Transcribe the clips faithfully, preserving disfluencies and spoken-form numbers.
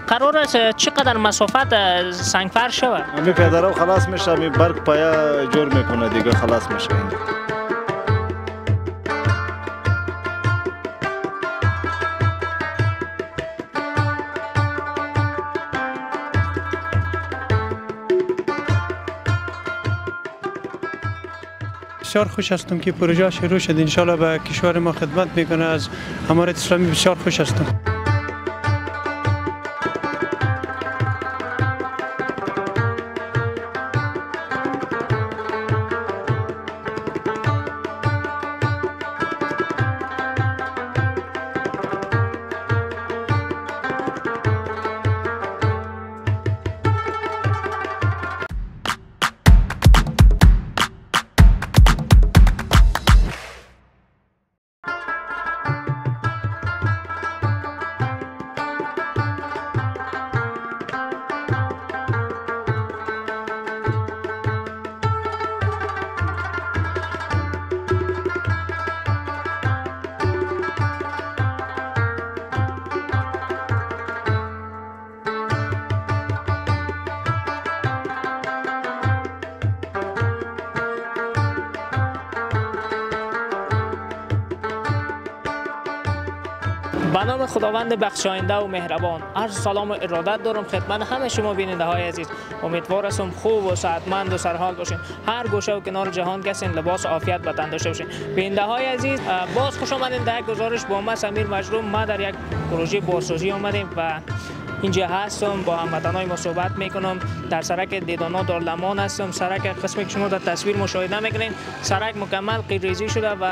قرار است چقدر مسافت سنگفرش شود؟ همین پیاده خلاص میشه، همین برگ پایا جور میکنه دیگه خلاص میشه. بسیار خوش هستم که پروژه شروع شد، انشالله به کشور ما خدمت میکنه. از امارات اسلامی بسیار خوش هستم. به نام خداوند بخشاینده و مهربان، عرض سلام و ارادت دارم خدمت همه شما بیننده های عزیز. امیدوار هستم خوب و صحتمند و سرحال باشین. هر گوشه و کنار جهان کسین لباس عافیت به تن داشته باشین. بیننده های عزیز، باز خوش آمدین در یک گزارش با من سمیر مجروم. ما در یک پروژه بازسازی آمدیم و اینجا هستم با هموطنای ما صحبت میکنم. در سرک دیدانا دارالمان هستم. سرک قسمی که شما در تصویر مشاهده میکنین، سرک مکمل قیریزی شده و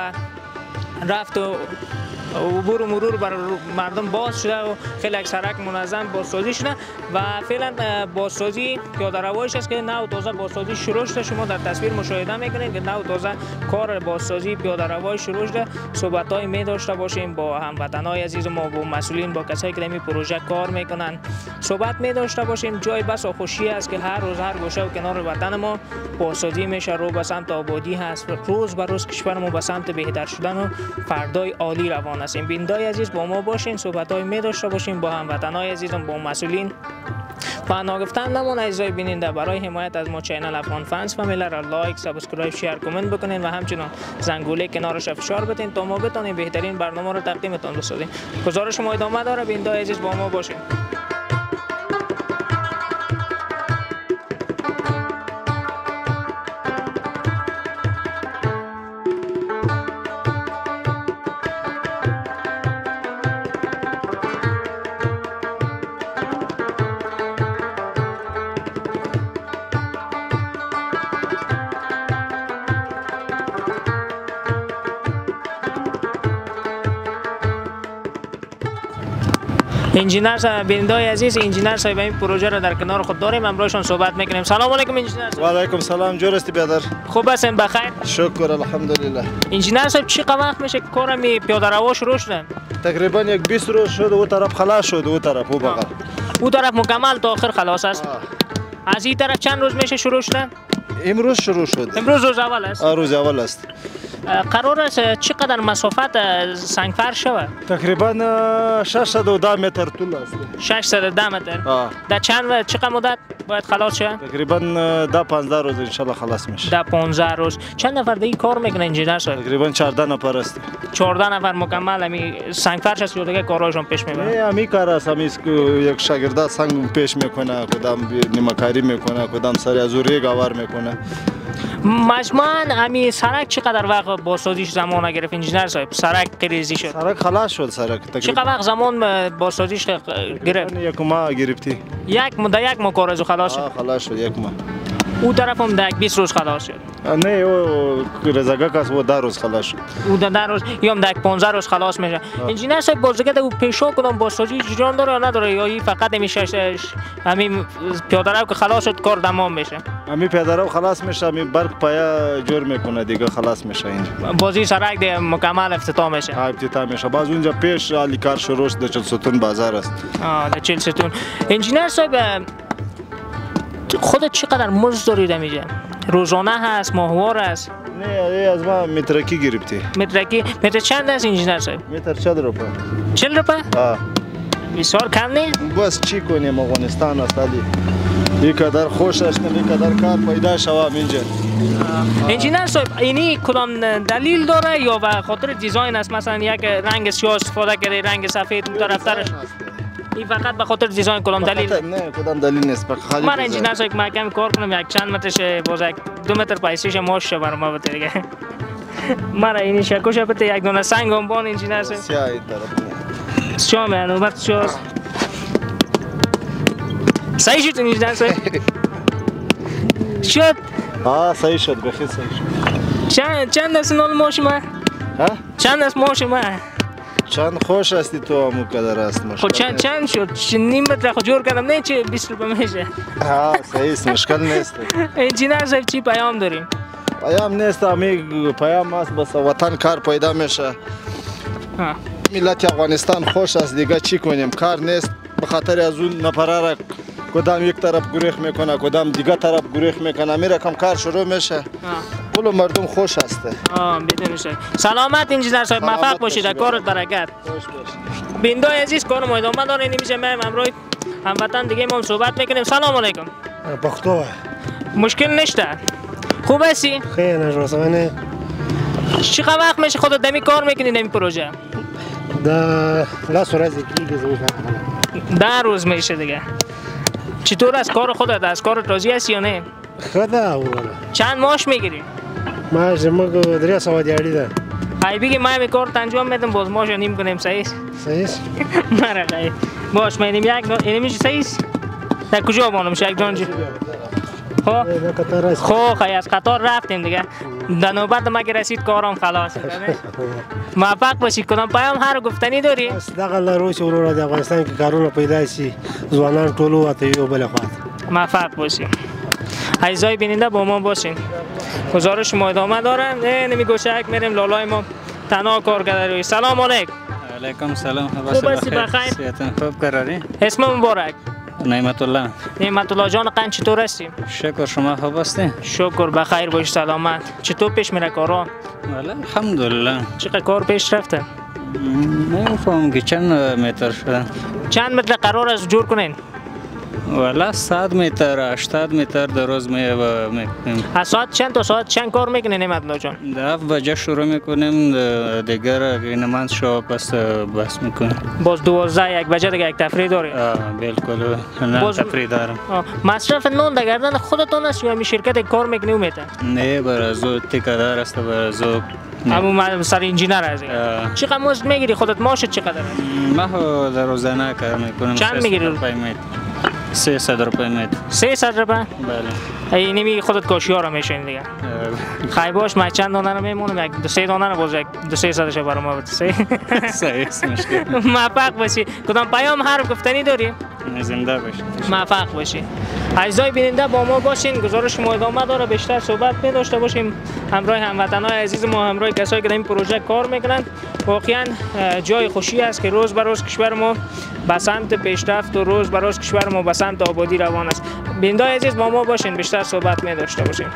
رفت و عبور و مرور بر مردم باز شده و خیلی یک سرک منظم بازسازی شده و فعلا بازسازی پیاده رویش است که نو تازه بازسازی شروع شده. شما در تصویر مشاهده میکنید که نو تازه کار بازسازی پیاده روی شروع شده. صحبت‌های می داشته باشیم با هموطنای عزیز ما، با مسئولین، با کسایی که در این پروژه کار میکنن صحبت می داشته باشیم. جای بس و خوشی است که هر روز هر گوشه و کنار وطن ما بازسازی میشه، رو به سمت آبادی هست و روز به روز کشور ما به سمت بهتر شدن و فردای عالی روان است. بینندای عزیز با ما باشین، صحبت‌های می داشته باشیم با هموطنای عزیزم، با مسئولین. و ناگفتن نمونه عزیزای بیننده، برای حمایت از ما چینل افغان فنز فامیلی را لایک، سابسکرایب، شیر، کامنت بکنین و همچنین زنگوله کنارش فشار بدین تا ما بتونیم بهترین برنامه رو تقدیمتون بسازیم. گزارش ما ادامه داره، بینندای عزیز با ما باشین. انجینر صاحب، بینندای عزیز، انجینر صاحب این پروژه را در کنار خود داریم، امروزشون صحبت میکنیم. سلام علیکم انجینر صاحب. و علیکم سلام، جور استی بیادر؟ خوب هستین؟ بخیر؟ شکر الحمدلله. انجینر صاحب چقدر وقت میشه که کار می پیاده رو شروع شده؟ تقریبا یک بیست روز شد. او طرف خلاص شد، او طرف او بغل. او طرف مکمل تا آخر خلاص است. از این طرف چند روز میشه شروع شده؟ امروز شروع شد. امروز روز اول است. روز اول است. قرار است چقدر مسافت سنگفرش شود؟ تقریبا ششصد و ده متر طول است. ششصد و ده متر. در چند چقدر مدت باید خلاص شه؟ تقریبا ده پانزده روز ان شاء الله خلاص میشه. ده پانزده روز. چند نفر دیگه کار میکنه انجینر صاحب؟ تقریبا چهارده نفر است. چهارده نفر مکمل همین سنگفرش است که دیگه کاراشون پیش میبرن؟ نه، همین کار است. همین یک شاگرد سنگ پیش میکنه، کدام نیمکاری میکنه، کدام سر از ریگ آور میکنه. مجموعاً همین سرک چقدر وقت بازسازیش زمان گرفت انجینر صاحب؟ سرک قریزی شد. سرک خلاص شد. سرک چقدر وقت زمان بازسازیش گرفت؟ یک ماه گرفتی. یک ماه یک ماه کار از خلاص شد. خلاص شد یک ماه. او طرف هم در بیست روز خلاص شد. نه، او رزگا کس و ده روز خلاص شد. او ده روز یا هم در پانزده روز خلاص میشه. انجینر صاحب بازگرد او پیشا کدام بازسازی جریان داره یا نداره، یا این فقط میشه همین پیاده رو که خلاص شد کار تمام میشه؟ همین پیاده رو خلاص میشه، همین برگ پایا جور میکنه دیگه خلاص میشه. اینجا بازی سرک دیگه مکمل افتتاح میشه. افتتاح میشه. باز اونجا پیش علی کار شروع شد. چهل ستون بازار است. آه در چهل ستون. انجینر صاحب خودت چقدر مزد دارید اینجا؟ روزانه هست، ماهوار است؟ نه، از ما مترکی گرفتی. مترکی؟ متر چند است انجینر صاحب؟ متر چهل روپیه. چهل روپیه؟ آه. بسیار کم نی؟ بس چی کنیم افغانستان است علی اینقدر خوش است اینقدر کار پیدا شوم اینجا. انجینر صاحب اینی کدام دلیل داره یا به خاطر دیزاین است؟ مثلا یک رنگ سیاه استفاده کرده رنگ سفید اون طرفترش این فقط به خاطر دیزاین کدام دلیل؟ نه کدام دلیل نیست خالی. من انجینر صاحب ما کم کار کنم یک چند مترش باز یک دو متر پیسیش ماش بر ما بده دیگه. مرا اینی شکوش بده یک دونه سنگ هم بان انجینر صاحب. سیاه این طرف. سیاه من اومد سیاه. صحیح شد انجینر صاحب؟ شد. آه صحیح شد بخیر صحیح شد. چند چند است نال ماش ما؟ ها؟ چند است ماش ما؟ چند خوش هستی تو همو قدر است مشکل. خب چند چند شد؟ نیم متر خود جور کردم نه چه بیست روپه میشه؟ ها صحیح است مشکل نیست. انجینر صاحب چی پیام داریم؟ پیام نیست امی پیام است بس وطن کار پیدا میشه. ملت افغانستان خوش است دیگه چی کنیم کار نیست به خاطر از اون نفره را کدام یک طرف گریخ میکنه کدام دیگه طرف گریخ میکنه میره کم کار شروع میشه. کل مردم خوش است. آه بدون شک. سلامت انجینر صاحب موفق باشید در کارت برکت. خوش باشید. بیندای عزیز کارم ادامه داره نمیشه ما امروز هموطن دیگه ما صحبت میکنیم. سلام علیکم. پختو مشکل نشته. خوب هستی؟ خیلی نجواسانه. چقدر وقت میشه خودت دمی کار میکنی دمی پروژه؟ ده لاس ورځې کېږي زموږ ده روز میشه دیگه. چطور از کار خودت از کار راضی هستی یا نه؟ ښه ده وروره چند معاش میگیری؟ معاش زموږ درې سوه دیاړي ده. ای بگی ما می کارت انجام میدم باز ماش نیم کنیم صحیح است؟ صحیح است. مرا باش من یک اینی میشه صحیح است؟ در کجا بانم شک جان جی؟ خو خیلی از قطار رفتیم دیگه در نوبت ما که رسید کارم خلاص موفق باشید. کدام پیام هر گفتنی داری؟ دغه لارو چې وروره د افغانستان کې کارونه پیدا شي ځوانان ټول وته یو بل خواته موفق باشید. عزیزای بیننده با ما باشین. گزارش ما ادامه داره. نمی گوشک میریم لالای ما تنها کار کرده. سلام علیکم. علیکم سلام. خوب هستی بخیر؟ خوب قراری؟ اسم مبارک؟ نعمت الله. نعمت الله جان قند چطور هستی؟ شکر شما خوب هستی؟ شکر بخیر باشی سلامت. چطور پیش میره کارا؟ والا الحمدلله. چقدر کار پیش رفته؟ نمیفهمم که چند متر شده. چند متر قرار است جور کنین؟ والا صد متر هشتاد متر در روز میکنیم. از ساعت چند تا ساعت چند کار میکنین نعمت الله جان؟ ده هفت بجه شروع میکنیم دیگر نماز شو پس بس میکنیم. باز دوازده یک بجه دیگه یک تفریح داری؟ آه بالکل نه تفریح دارم. مصرف نون در گردن خودتون است یا می شرکت کار میکنی و میته؟ نه برازو تکادار است برازو. همون سر انجینر هستی؟ چقدر مزد میگیری خودت ماشت چقدر است؟ ما در روزانه کار میکنم. چند میگیری؟ سیصد روپये متر. سیصد روپये؟ بله. ای نمی خودت کاشیارا میشین دیگه. خیلی باش من چند دانه رو میمونم یک دو سه دانه رو باز یک دو سه صدش برام بده. صحیح است مشکل. موفق باشی. کدام پیام هر گفتنی داری؟ زنده باشی. موفق باشی. عزیزای بیننده با ما باشین. گزارش ما ادامه داره. بیشتر صحبت می داشته باشیم همراه هموطنان عزیز ما همراه کسایی که در این پروژه کار میکنن. واقعا جای خوشی است که روز به روز کشور ما به سمت پیشرفت و روز به روز کشور ما به سمت آبادی روان است. بیننده عزیز با ما باشین بیشتر صحبت می داشته باشیم.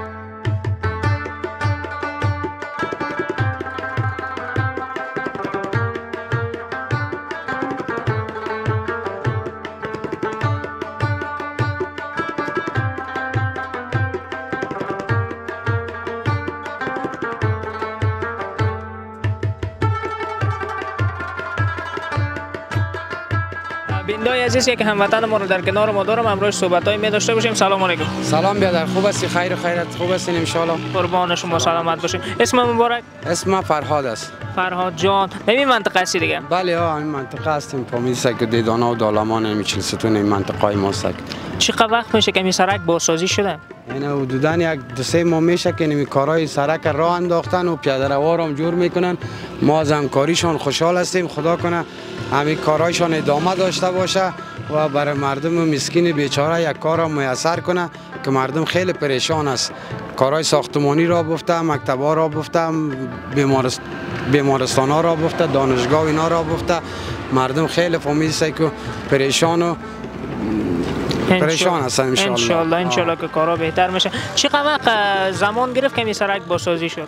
بیننده عزیز یک هموطن ما رو در کنار ما دارم امروز صحبتایی می داشته باشیم. سلام علیکم. سلام برادر خوب هستی؟ خیر و خیرت خوب هستین ان شاء الله. قربان شما سلامت باشین. اسم مبارک؟ اسم فرهاد است. فرهاد جان نمی منطقه هستی دیگه؟ بله ها این منطقه هستیم فامیل سک دیدانا و دالمان این چلستون این منطقه ما سک. چقدر وقت میشه که این سرک بازسازی شده؟ یعنی حدوداً یک دو سه ماه میشه که این کارهای سرک راه انداختن و پیاده روها رو جور میکنن. ما از همکاریشان خوشحال هستیم. خدا کنه همین کارهایشان ادامه داشته باشه و برای مردم مسکین بیچاره یک کار میسر کنه که مردم خیلی پریشان است. کارهای ساختمانی را بفته، مکتب‌ها را بفته، بیمارست... بیمارستان ها را بفته، دانشگاه اینا را بفته. مردم خیلی فامیل که پریشان و پریشان هستن ان شاء الله. ان شاء الله که کارا بهتر میشه. چقدر وقت زمان گرفت که این سرک بازسازی شد؟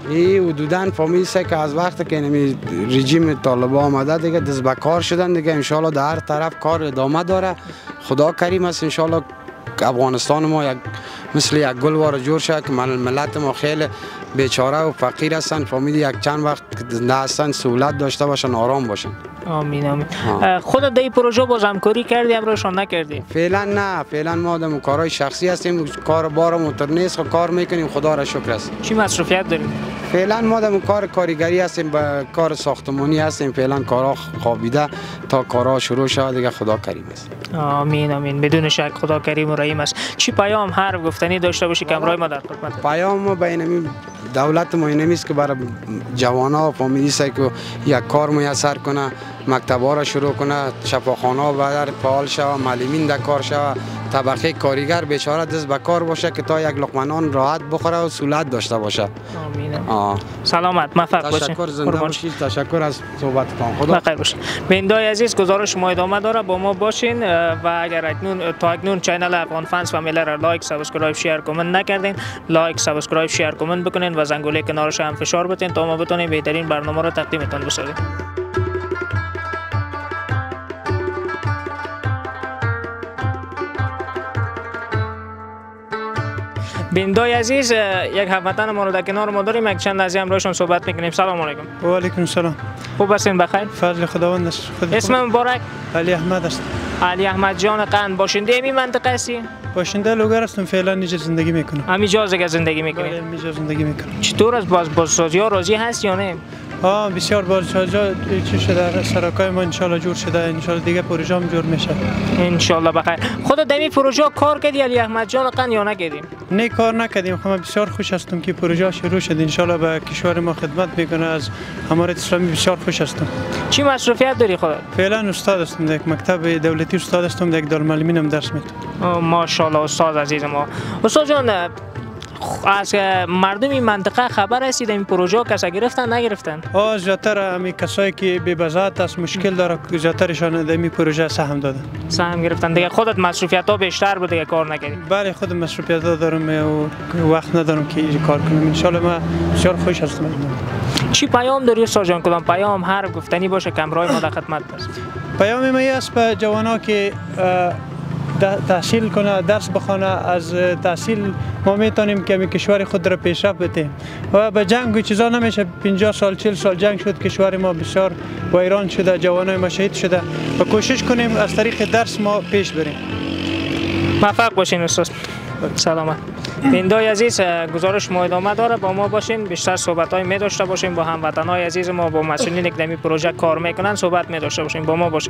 این حدوداً فامیل سه که از وقت که نمی رژیم طالبان آمده دیگه دست به کار شدن دیگه انشالله در هر طرف کار ادامه داره. خدا کریم است انشالله افغانستان ما یک مثل یک گل واره جور شد که ملت ما خیلی بیچاره و فقیر هستن. فامیل یک چند وقت نه هستن سهولت داشته باشن آرام باشن. آمین آمین. خودت در این پروژه باز همکاری کردی امروزشان نکردی؟ فعلا نه، فعلا ما در کارهای شخصی هستیم، کار بار موتور نیست، کار میکنیم خدا را شکر است. چی مصروفیت داریم؟ فعلا ما در کار کاریگری هستیم، با کار ساختمانی هستیم. فعلا کارها خوابیده تا کارها شروع شود دیگه خدا کریم است. آمین آمین. بدون شک خدا کریم و رحیم است. چی پیام هر گفتنی داشته باشی که همراه ما در خدمت؟ پیام ما بین دولت ما اینمی است که برای جوانا و فامیلی است که یک کار میسر کنه، مکتب‌ها را شروع کنه، شفاخانه‌ها بدر فعال شود، معلمین در کار شود، طبقه کارگر بیچاره دست به کار باشه که تا یک لقمه نان راحت بخوره و سهولت داشته باشه. آمین. آه. سلامت موفق باشید. تشکر زنده باشید. تشکر از صحبتتان. خدا بخیر باشید. بیننده‌های عزیز گزارش ما ادامه داره، با ما باشین و اگر اکنون تا اکنون چینل افغان فنز فامیلی را لایک، سابسکرایب، شیر، کامنت نکردین، لایک، سابسکرایب، شیر، کامنت بکنین و زنگوله کنارش هم فشار بدین تا ما بتونیم بهترین برنامه را تقدیمتان بسازیم. بیننده‌های عزیز یک هموطن ما رو در کنار ما داریم، یک چند لحظه همراهشون صحبت میکنیم. سلام علیکم. و علیکم السلام. خوب هستین؟ بخیر؟ فضل خداوند است. اسم مبارک؟ علی احمد است. علی احمد جان قند. باشنده این منطقه هستی؟ باشنده لوگر هستم، فعلا اینجا زندگی میکنم. همینجا دیگه زندگی میکنی؟ بله اینجا زندگی میکنم. چطور از باز بازسازی ها راضی هست یا نه؟ آه بسیار بازسازی چی شده، سرکای ما ان شاء الله جور شده، ان شاء الله دیگه پروژه هم جور میشه ان شاء الله. بخیر. خودت در این پروژه کار کردی علی احمد جان قند یا نکردیم؟ نه کار نکردیم، خب بسیار خوش هستم که پروژه شروع شد، ان شاء الله به کشور ما خدمت میکنه. از امارات اسلامی بسیار خوش هستم. چی مصروفیت داری خودت؟ فعلا استاد هستم، در مکتب دولتی استاد هستم، در دارالمعلمین هم درس میدم. ماشاءالله استاد عزیز ما. استاد جان از مردم این منطقه خبر هستید این پروژه کسا گرفتن نگرفتن؟ آه زیادتر همین کسایی که بی بضاعت است مشکل داره زیادترشان در این پروژه سهم دادن. سهم گرفتن دیگه. خودت مصروفیت ها بیشتر بود دیگه کار نکردی؟ بله خود مصروفیت ها دارم و وقت ندارم که کار کنم. ان شاء الله ما بسیار خوش هستم. چی پیام داری استاد جان؟ کدام پیام هر گفتنی باشه که همراه ما در خدمت است؟ پیام ما است به جوانا که تحصیل کنه، درس بخونه. از تحصیل ما میتونیم که می کشور خود را پیشرفت بدیم و به جنگ و چیزا نمیشه. پنجاه سال چهل سال جنگ شد، کشور ما بسیار ویران شده، جوانای ما شهید شده و کوشش کنیم از طریق درس ما پیش بریم. موفق باشین استاد. سلامت. بیننده‌های عزیز گزارش ما ادامه داره، با ما باشین. بیشتر صحبت‌های می داشته باشیم با هموطن‌های عزیز ما، با مسئولین که در این پروژه کار میکنن صحبت می داشته باشیم. با ما باشین.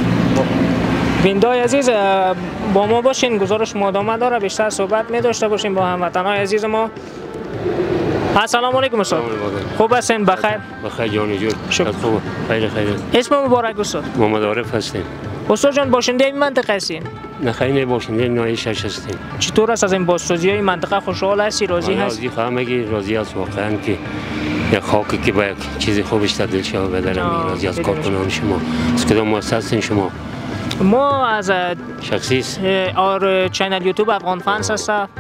بیننده‌های عزیز با ما باشین، گزارش ما ادامه داره، بیشتر صحبت می داشته باشیم با هموطن‌های عزیز ما. السلام علیکم استاد. خوب هستین؟ بخیر؟ بخیر جان جون. شکر. خوب. خیر خیر. اسم مبارک استاد؟ محمد عارف هستیم. استاد جان باشنده این منطقه هستین؟ نه خیر نه، باشنده ناحیه شش هستیم. چطور است از این بازسازی های منطقه خوشحال هستی؟ راضی هستی؟ راضی خواهم میگی راضی است واقعا که یک خاکی که با یک چیز خوبش تبدیل شود بدرم. راضی از کارکنان شما. از کدام مؤسسه هستین شما؟ ما از شخصی اور چینل یوتیوب افغان فنز هستم.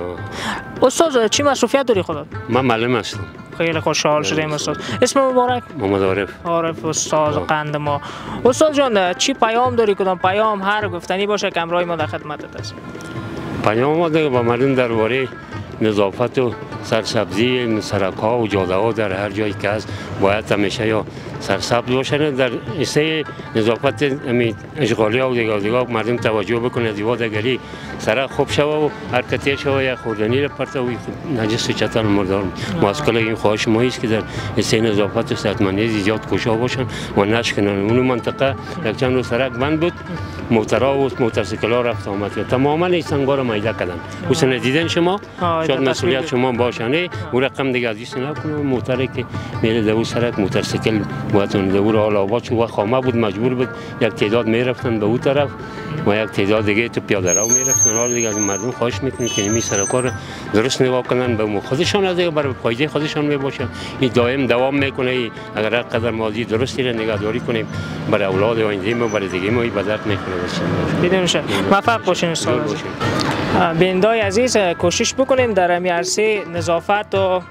استاد چی مصروفیت داری خودت؟ من معلم هستم. خیلی خوشحال شدیم استاد. اسم مبارک؟ محمد عارف. عارف استاد قند ما. استاد جان چی پیام داری؟ کدام پیام هر گفتنی باشه که همراه ما در خدمتت است؟ پیام ما دیگه با مردم درباره نظافت و سرسبزی سرک‌ها و جاده‌ها در هر جایی که هست باید همیشه یا سرسبز باشن. در حصه نظافت همین اشغالی‌ها و دیگر دیگر مردم توجه بکنه، دیوادگری سرک خوب شوه و حرکتی شوه، یا خوردنی را پرتوی نجس چتر مردار. ماسکل این خواهش ما است که در حصه نظافت و صحتمندی زیاد کوشا باشن و نشکنن. اون منطقه یک چند روز سرک بند بود، موترها و موتورسیکل‌ها رفت آمد کرد، تماما این سنگ‌ها را میده کردن. حسن دیدن شما شاید مسئولیت شما باشنه او رقم دیگه ازیست نکنه. موتری که میره در اون سرک موتورسیکل بودن در اون حال آباد شد و خامه بود، مجبور بود یک تعداد میرفتن به اون طرف و یک تعداد دیگه تو پیاده رو میرفتن. حال دیگه از مردم خواهش میکنیم که این سرک‌ها رو درست نگاه کنن، به خودشان از دیگه برای فایده خودشان میباشن. این دائم دوام میکنه. اگر هر قدر ماضی درستی را نگهداری کنیم برای اولاد آینده ما، برای دیگه ما به درد میخوره. بدون شک موفق باشین استاد. بیننده‌های عزیز کوشش بکنیم در همین عرصه نظافت و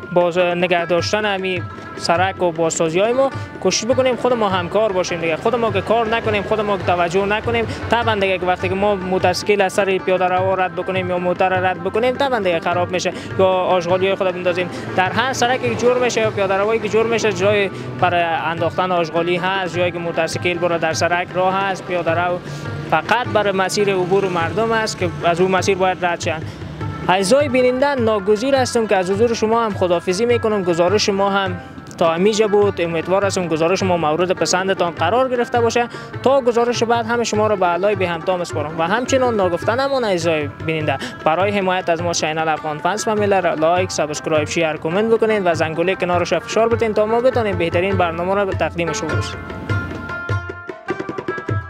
باز نگه داشتن همین سرک و بازسازی های ما کوشش بکنیم خود ما همکار باشیم دیگه. خود ما که کار نکنیم، خود ما که توجه نکنیم، طبعا دیگه که وقتی که ما موتورسیکل از سر پیاده رو رد بکنیم یا موتور رد بکنیم طبعا دیگه خراب میشه یا آشغالی های خود بندازیم. در هر سرکی که جور میشه یا پیاده روی که جور میشه جای برای انداختن آشغالی هست، جایی که موتورسیکل برای در سرک راه هست، پیاده رو فقط برای مسیر عبور مردم است که از اون مسیر باید رد شن. اعضای بیننده ناگزیر هستم که از حضور شما هم خداحافظی میکنم. گزارش ما هم تا همیشه بود. امیدوار هستم گزارش ما مورد پسندتان قرار گرفته باشه. تا گزارش بعد همه شما را به علای به همتا میسپارم و همچنان ناگفته نمانه اعضای بیننده برای حمایت از ما چینل افغان فنس فامیلی را لایک، سابسکرایب، شیر، کامنت بکنید و زنگوله کنارش فشار بدین تا ما بتونیم بهترین برنامه را تقدیم شما کنیم.